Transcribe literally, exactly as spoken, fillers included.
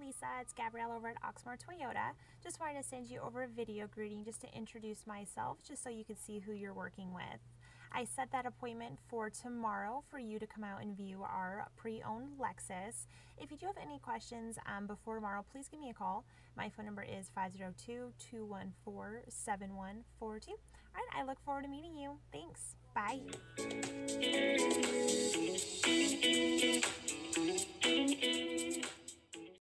Lisa, it's Gabrielle over at Oxmoor Toyota. Just wanted to send you over a video greeting just to introduce myself, just so you can see who you're working with. I set that appointment for tomorrow for you to come out and view our pre-owned Lexus. If you do have any questions um, before tomorrow, please give me a call. My phone number is five zero two, two one four, seven one four two. All right, I look forward to meeting you. Thanks. Bye.